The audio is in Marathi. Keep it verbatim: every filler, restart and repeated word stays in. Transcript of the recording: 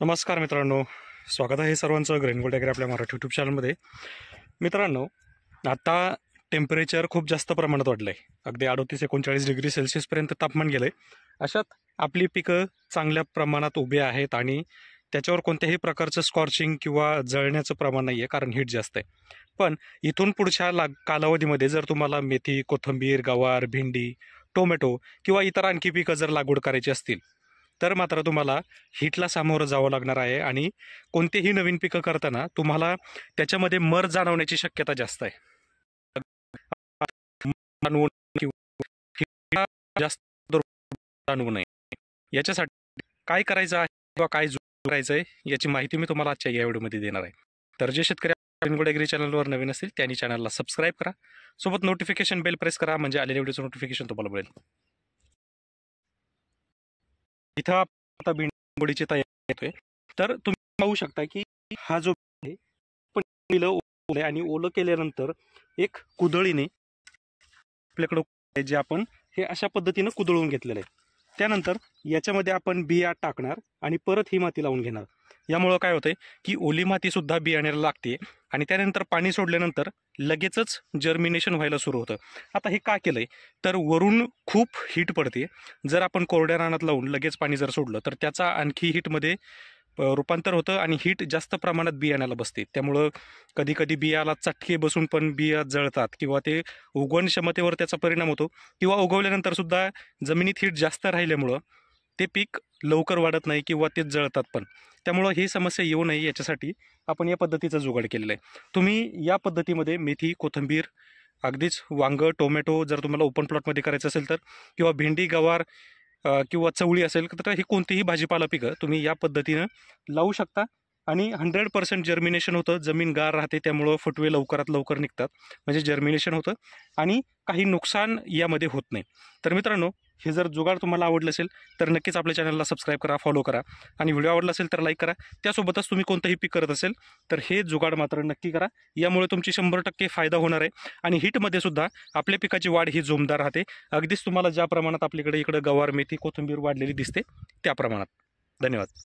नमस्कार मित्रांनो, स्वागत आहे सर्वांचं ग्रीन गोल्ड ॲग्री आपल्या मराठी यूट्यूब चॅनलमध्ये। मित्रांनो, आता टेम्परेचर खूप जास्त प्रमाणात वाढलं आहे। अगदी अडतीस एकोणचाळीस डिग्री सेल्सिअसपर्यंत तापमान गेलं आहे। अशात आपली पिकं चांगल्या प्रमाणात उभी आहेत आणि त्याच्यावर कोणत्याही प्रकारचं स्कॉर्चिंग किंवा जळण्याचं प्रमाण नाही आहे, कारण हीट जास्त आहे। पण इथून पुढच्या ला कालावधीमध्ये जर तुम्हाला मेथी, कोथिंबीर, गवार, भेंडी, टोमॅटो किंवा इतर आणखी पिकं जर लागवड करायची असतील तर मात्र तुम्हाला हीटला सामोरं जावं लागणार आहे आणि कोणतेही नवीन पिकं करताना तुम्हाला त्याच्यामध्ये मर जाणवण्याची शक्यता जास्त आहे। जास्त जाणवू नये याच्यासाठी काय करायचं आहे किंवा काय करायचं आहे याची माहिती मी तुम्हाला आजच्या या व्हिडिओमध्ये देणार आहे। तर जे शेतकरी ग्रीन गोल्ड ॲग्री चॅनलवर नवीन असतील त्यांनी चॅनलला सबस्क्राईब करा, सोबत नोटिफिकेशन बेल प्रेस करा, म्हणजे आलेल्या व्हिडिओचं नोटिफिकेशन तुम्हाला मिळेल। इथं आता भेंडीची तयारी होते, तर तुम्ही पाहू शकता की हा जो आहे पण ओलं आणि ओलं केल्यानंतर एक कुदळीने आपल्याकडे जे आपण हे अशा पद्धतीने कुदळून घेतलेलं आहे। त्यानंतर याच्यामध्ये आपण बिया टाकणार आणि परत ही माती लावून घेणार। यामुळे काय होतंय की ओली माती सुद्धा बियाण्याला लागते आणि त्यानंतर पाणी सोडल्यानंतर लगेचच जर्मिनेशन व्हायला सुरू होतं। आता हे का केलंय तर वरून खूप हीट पडते। जर आपण कोरड्या रानात लावून लगेच पाणी जर सोडलं तर त्याचा आणखी हीटमध्ये रूपांतर होतं आणि हीट जास्त प्रमाणात बियाण्याला बसते। त्यामुळं कधी कधी बियाला चटके बसून पण बिया जळतात किंवा ते उगवण क्षमतेवर त्याचा परिणाम होतो, किंवा उगवल्यानंतर सुद्धा जमिनीत हीट जास्त राहिल्यामुळं ते पीक लवकर वाढत नाही किंवा ते जळतात पण। त्यामुळं ही समस्या येऊ नये याच्यासाठी आपण या पद्धतीचं जुगाड केलेलं आहे। तुम्ही या पद्धतीमध्ये मेथी, कोथिंबीर, अगदीच वांग, टोमॅटो जर तुम्हाला ओपन प्लॉटमध्ये करायचं असेल तर, किंवा भेंडी, गवार किंवा चवळी असेल तर ही कोणतीही भाजीपाला पिकं तुम्ही या पद्धतीनं लावू शकता आणि हंड्रेड पर्सेंट जर्मिनेशन होतं। जमीन गार राहते त्यामुळं फुटवे लवकरात लवकर निघतात, म्हणजे जर्मिनेशन होतं आणि काही नुकसान यामध्ये होत नाही। तर मित्रांनो, हे जर जुगाड तुम्हाला आवडलं असेल तर नक्कीच आपल्या चॅनलला सबस्क्राईब करा, फॉलो करा आणि व्हिडिओ आवडला असेल तर लाईक करा। त्यासोबतच तुम्ही कोणतंही पीक करत असेल तर हे जुगाड मात्र नक्की करा, यामुळे तुमची शंभर टक्के फायदा होणार आहे आणि हीटमध्ये सुद्धा आपल्या पिकाची वाढ ही जोमदार राहते। अगदीच तुम्हाला ज्या प्रमाणात आपल्याकडे इकडे गवार, मेथी, कोथिंबीर वाढलेली दिसते त्या प्रमाणात। धन्यवाद।